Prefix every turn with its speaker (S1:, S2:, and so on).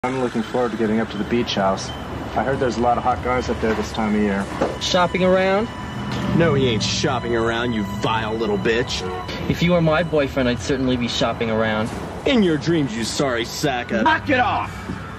S1: I'm looking forward to getting up to the beach house. I heard there's a lot of hot guys up there this time of year.
S2: Shopping around?
S3: No, he ain't shopping around, you vile little bitch.
S2: If you were my boyfriend, I'd certainly be shopping around.
S3: In your dreams, you sorry sack of...
S4: Knock it off!